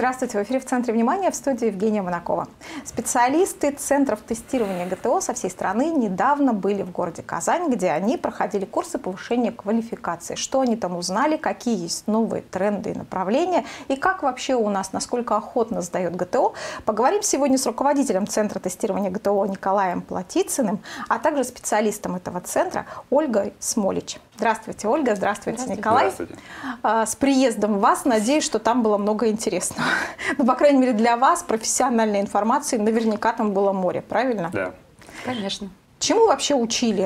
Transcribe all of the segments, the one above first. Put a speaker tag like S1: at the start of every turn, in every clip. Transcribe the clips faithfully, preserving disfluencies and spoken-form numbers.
S1: Здравствуйте, в эфире «В центре внимания», в студии Евгения Монакова. Специалисты центров тестирования ГТО со всей страны недавно были в городе Казань, где они проходили курсы повышения квалификации. Что они там узнали, какие есть новые тренды и направления, и как вообще у нас, насколько охотно сдает ГТО, поговорим сегодня с руководителем Центра тестирования ГТО Николаем Платицыным, а также специалистом этого центра Ольгой Смолич. Здравствуйте, Ольга, здравствуйте, здравствуйте. Николай.
S2: Здравствуйте.
S1: С приездом вас, надеюсь, что там было много интересного. Ну, по крайней мере, для вас профессиональной информации наверняка там было море, правильно?
S2: Да.
S3: Конечно.
S1: Чему вообще учили?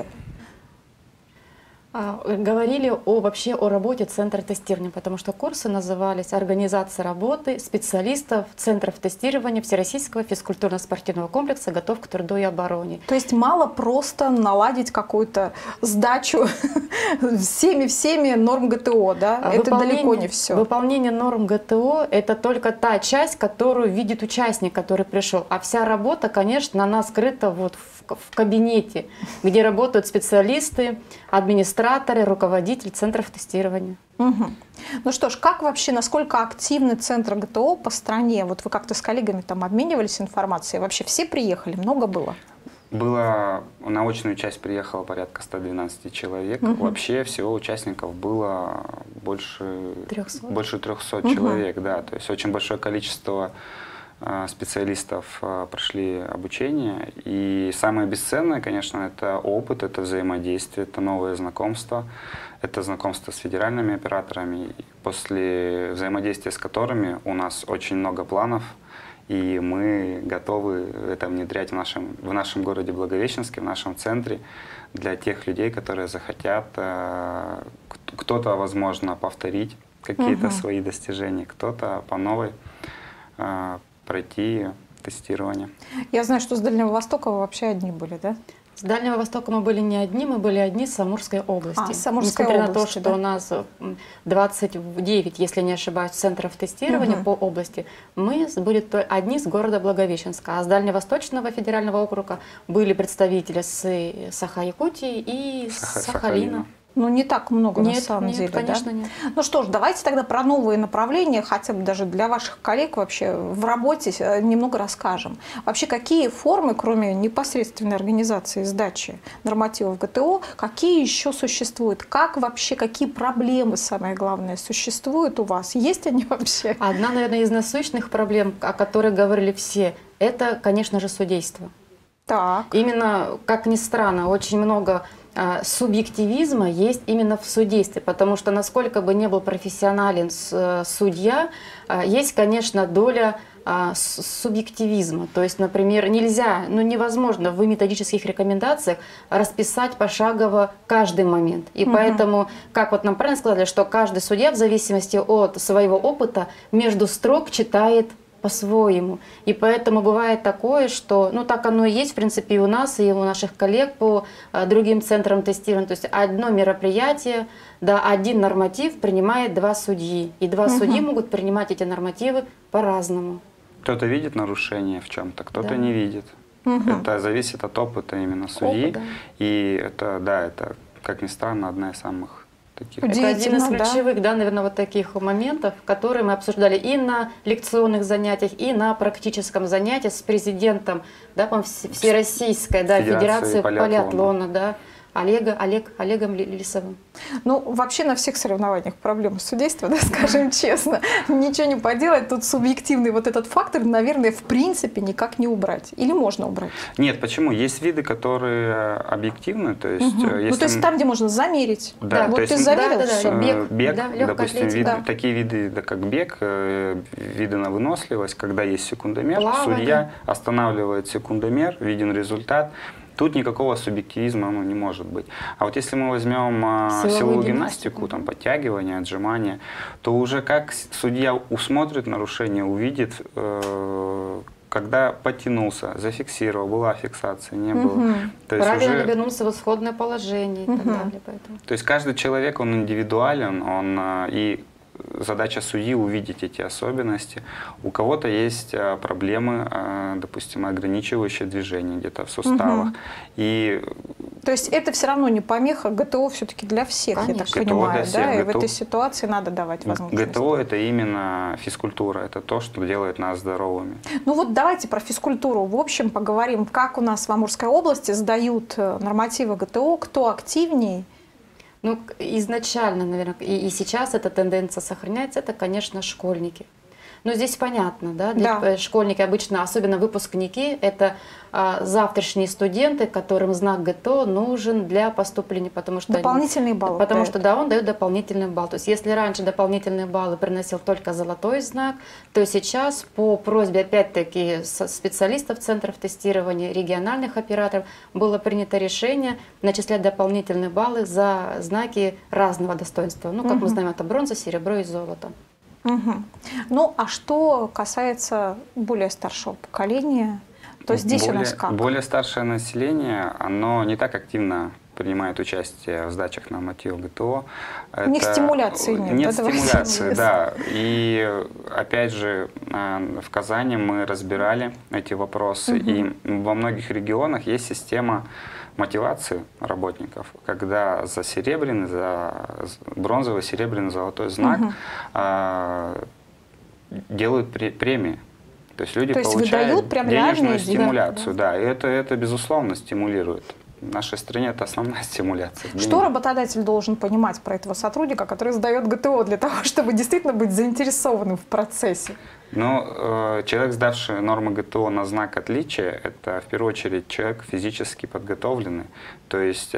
S3: Говорили о, вообще о работе Центра тестирования, потому что курсы назывались «Организация работы специалистов Центров тестирования Всероссийского физкультурно-спортивного комплекса «Готов к труду и обороне».
S1: То есть мало просто наладить какую-то сдачу всеми-всеми норм ГТО, да? Это далеко не все.
S3: Выполнение норм ГТО – это только та часть, которую видит участник, который пришел. А вся работа, конечно, она скрыта вот в, в кабинете, где работают специалисты, администраторы, руководитель центров тестирования.
S1: Угу. Ну что ж, как вообще, насколько активны центры ГТО по стране? Вот вы как-то с коллегами там обменивались информацией? Вообще все приехали? Много было?
S2: Было, на очную часть приехало порядка ста двенадцати человек. Угу. Вообще всего участников было больше трехсот, больше трехсот угу. человек. Да, то есть очень большое количество специалистов прошли обучение. И самое бесценное, конечно, это опыт, это взаимодействие, это новые знакомства, это знакомство с федеральными операторами, после взаимодействия с которыми у нас очень много планов, и мы готовы это внедрять в нашем, в нашем городе Благовещенске, в нашем центре, для тех людей, которые захотят, кто-то, возможно, повторить какие-то угу. свои достижения, кто-то по новой пройти тестирование.
S1: Я знаю, что с Дальнего Востока вы вообще одни были, да?
S3: С Дальнего Востока мы были не одни, мы были одни с Амурской области.
S1: А, с Амурской
S3: Несмотря
S1: области,
S3: на то, что
S1: да?
S3: у нас двадцать девять, если не ошибаюсь, центров тестирования угу. по области, мы были одни с города Благовещенска. А с Дальневосточного федерального округа были представители с Саха-Якутии и
S2: Саха,
S3: Сахалина.
S2: Сахалина.
S1: Ну, не так много,
S3: нет,
S1: на самом
S3: нет,
S1: деле,
S3: конечно,
S1: да?
S3: нет.
S1: Ну что ж, давайте тогда про новые направления, хотя бы даже для ваших коллег вообще в работе немного расскажем. Вообще, какие формы, кроме непосредственной организации сдачи нормативов ГТО, какие еще существуют? Как вообще, какие проблемы, самое главное, существуют у вас? Есть они вообще?
S3: Одна, наверное, из насущных проблем, о которых говорили все, это, конечно же, судейство.
S1: Так.
S3: Именно, как ни странно, очень много субъективизма есть именно в судействе, потому что насколько бы не был профессионален судья, есть, конечно, доля субъективизма. То есть, например, нельзя, ну невозможно в методических рекомендациях расписать пошагово каждый момент. И угу. поэтому, как вот нам правильно сказали, что каждый судья в зависимости от своего опыта между строк читает по-своему. И поэтому бывает такое, что, ну так оно и есть, в принципе, и у нас, и у наших коллег по а, другим центрам тестирования. То есть одно мероприятие, да, один норматив принимает два судьи. И два угу. судьи могут принимать эти нормативы по-разному.
S2: Кто-то видит нарушение в чем-то, кто-то да. не видит. Угу. Это зависит от опыта именно судьи.
S3: Опыт, да.
S2: И это, да, это, как ни странно, одна из самых таких.
S3: Это один из ключевых, да? да, наверное, вот таких моментов, которые мы обсуждали и на лекционных занятиях, и на практическом занятии с президентом, да, по Всероссийской, да, Федерации полиатлона, полиатлона да, Олега, Олег, Олегом Лисовым.
S1: Ну, вообще на всех соревнованиях проблемы судейства, да, скажем честно. Ничего не поделать, тут субъективный вот этот фактор, наверное, в принципе никак не убрать. Или можно убрать?
S2: Нет, почему? Есть виды, которые объективны. То есть,
S1: угу.
S2: если...
S1: Ну, то есть там, где можно замерить.
S2: Да,
S1: да. Вот
S2: есть,
S1: ты замерил,
S3: да, да,
S1: все.
S3: Бег,
S2: бег
S3: да,
S2: допустим, вид,
S1: да.
S2: такие виды, да, как бег, виды на выносливость, когда есть секундомер,
S3: Плавание.
S2: Судья останавливает секундомер, виден результат. Тут никакого субъективизма ну, не может быть. А вот если мы возьмем силовую, силовую гимнастику, гимнастику, там, подтягивания, отжимания, то уже как судья усмотрит нарушение, увидит, э, когда потянулся, зафиксировал, была фиксация, не было.
S3: Угу.
S2: То есть
S3: правильно
S2: уже...
S3: вернулся в исходное положение и угу. так далее. Поэтому.
S2: То есть каждый человек, он индивидуален, он и задача судьи увидеть эти особенности. У кого-то есть а, проблемы, а, допустим, ограничивающие движение где-то в суставах. Угу. И
S1: То есть это все равно не помеха, ГТО все-таки для всех,
S3: Конечно.
S1: я так
S2: ГТО
S1: понимаю,
S2: для всех.
S1: да? И
S2: ГТО...
S1: в этой ситуации надо давать возможность.
S2: ГТО – это именно физкультура, это то, что делает нас здоровыми.
S1: Ну вот давайте про физкультуру в общем поговорим, как у нас в Амурской области сдают нормативы ГТО, кто активнее.
S3: Ну, изначально, наверное, и, и сейчас эта тенденция сохраняется, это, конечно, школьники. Но здесь понятно, да, для
S1: Да.
S3: школьники обычно, особенно выпускники, это а, завтрашние студенты, которым знак ГТО нужен для поступления, потому что
S1: Дополнительные
S3: они,
S1: баллы.
S3: Потому
S1: дает.
S3: что, да, он дает дополнительный балл. То есть, если раньше дополнительные баллы приносил только золотой знак, то сейчас по просьбе, опять-таки, специалистов центров тестирования, региональных операторов, было принято решение начислять дополнительные баллы за знаки разного достоинства. Ну, как
S1: Угу.
S3: мы знаем, это бронза, серебро и золото.
S1: Угу. Ну, а что касается более старшего поколения, то здесь
S2: более,
S1: у нас как?
S2: Более старшее население, оно не так активно принимает участие в сдачах нормативов ГТО.
S1: У них стимуляции нет.
S2: Нет
S1: да,
S2: стимуляции, да. И опять же, в Казани мы разбирали эти вопросы, угу. и во многих регионах есть система мотивации работников, когда за серебряный, за бронзовый, серебряный, золотой знак угу. а, делают премии. То есть люди То есть получают прям денежную стимуляцию, да, да. И это, это безусловно стимулирует. В нашей стране это основная стимуляция.
S1: Что работодатель должен понимать про этого сотрудника, который сдает ГТО, для того, чтобы действительно быть заинтересованным в процессе?
S2: Ну, э, человек, сдавший нормы ГТО на знак отличия, это в первую очередь человек физически подготовленный. То есть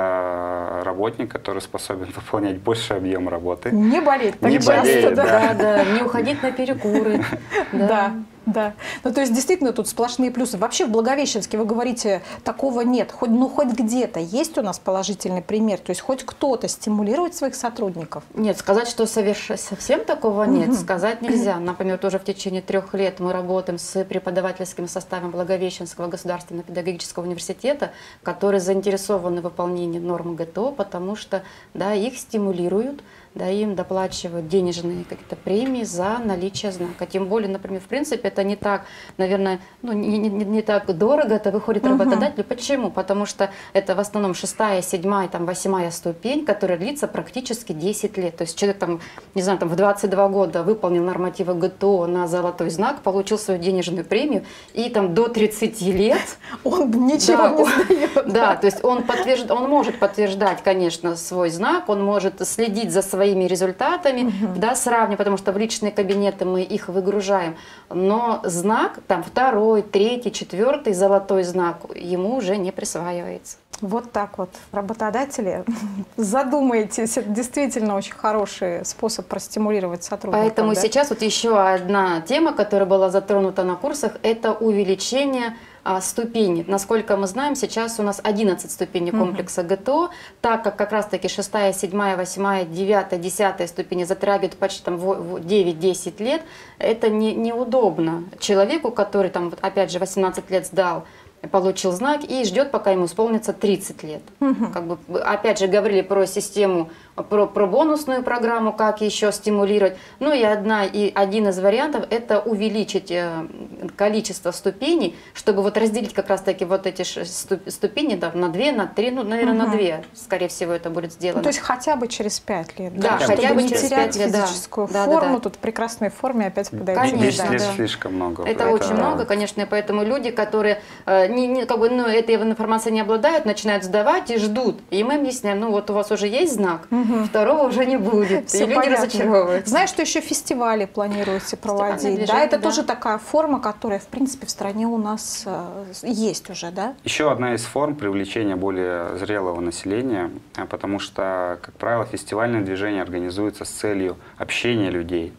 S2: это работник, который способен выполнять больший объем работы.
S1: Не болеть так
S2: не
S1: часто,
S2: болеть,
S1: да.
S3: Да, да, не уходить на перекуры.
S1: Да. Да, ну то есть действительно тут сплошные плюсы. Вообще в Благовещенске вы говорите, такого нет. Хоть, ну хоть где-то есть у нас положительный пример, то есть хоть кто-то стимулирует своих сотрудников?
S3: Нет, сказать, что соверш... совсем такого нет, угу. сказать нельзя. Например, тоже в течение трех лет мы работаем с преподавательским составом Благовещенского государственного педагогического университета, которые заинтересованы в выполнении норм ГТО, потому что да, их стимулируют, да, им доплачивают денежные какие-то премии за наличие знака. Тем более, например, в принципе, это не так, наверное, ну, не, не, не так дорого, это выходит работодателю. Угу. Почему? Потому что это в основном шестая, седьмая, там, восьмая ступень, которая длится практически десять лет. То есть человек, там, не знаю, там, в двадцать два года выполнил нормативы ГТО на золотой знак, получил свою денежную премию, и там до тридцати лет
S1: он ничего не сдает.
S3: Да, то есть он, подтвержд... он может подтверждать, конечно, свой знак, он может следить за своим своими результатами, угу. да, сравнивать, потому что в личные кабинеты мы их выгружаем. Но знак, там второй, третий, четвертый золотой знак ему уже не присваивается.
S1: Вот так вот, работодатели, задумайтесь, это действительно очень хороший способ простимулировать сотрудников.
S3: Поэтому
S1: да?
S3: сейчас вот еще одна тема, которая была затронута на курсах, это увеличение а, ступеней. Насколько мы знаем, сейчас у нас одиннадцать ступеней комплекса угу. ГТО, так как как раз-таки шестая, седьмая, восьмая, девятая, десятая ступени затрагивают почти девять-десять лет, это не, неудобно человеку, который там, опять же, восемнадцать лет сдал, получил знак и ждет, пока ему исполнится тридцать лет. Угу. Как бы, опять же, говорили про систему, про, про бонусную программу, как еще стимулировать. Ну и, одна, и один из вариантов – это увеличить э, количество ступеней, чтобы вот разделить как раз-таки вот эти ступени да, на две, на три, ну, наверное, угу. на две, скорее всего, это будет сделано.
S1: Ну, то есть хотя бы через пять лет.
S3: Да,
S1: да
S3: хотя
S1: чтобы
S3: бы
S1: не
S3: через
S1: терять
S3: пять лет,
S1: физическую
S3: да.
S1: форму,
S3: да, да, да.
S1: тут в прекрасной форме опять подойдет.
S3: Конечно,
S2: десять лет
S3: да.
S2: слишком много.
S3: Это,
S2: это
S3: очень много, конечно, и поэтому люди, которые э, не, не, как бы, ну, этой информацией не обладают, начинают сдавать и ждут. И мы объясняем, ну вот у вас уже есть знак, угу. второго уже не будет.
S1: Все
S3: и люди
S1: понятно.
S3: разочаровываются.
S1: Знаешь, что еще фестивали планируете проводить? Да, это да. тоже такая форма, которая, в принципе, в стране у нас э, есть уже, да?
S2: Еще одна из форм привлечения более зрелого населения, потому что, как правило, фестивальное движение организуется с целью общения людей,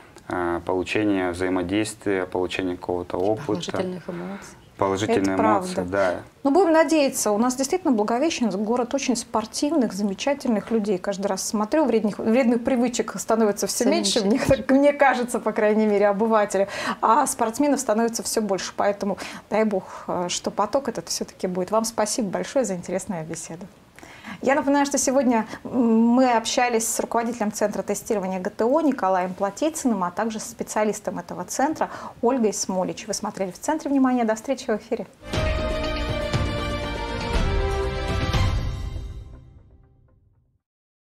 S2: получения взаимодействия, получения какого-то опыта.
S3: Положительных эмоций.
S2: Положительные
S1: это
S2: эмоции,
S1: правда.
S2: да.
S1: Ну, будем надеяться. У нас действительно Благовещенск город очень спортивных, замечательных людей. Каждый раз смотрю, вредных, вредных привычек становится все, все меньше, меньше. Мне, мне кажется, по крайней мере, обывателя. А спортсменов становится все больше. Поэтому дай бог, что поток этот все-таки будет. Вам спасибо большое за интересную беседу. Я напоминаю, что сегодня мы общались с руководителем Центра тестирования ГТО Николаем Платицыным, а также с специалистом этого центра Ольгой Смолич. Вы смотрели «В центре внимания». До встречи в эфире.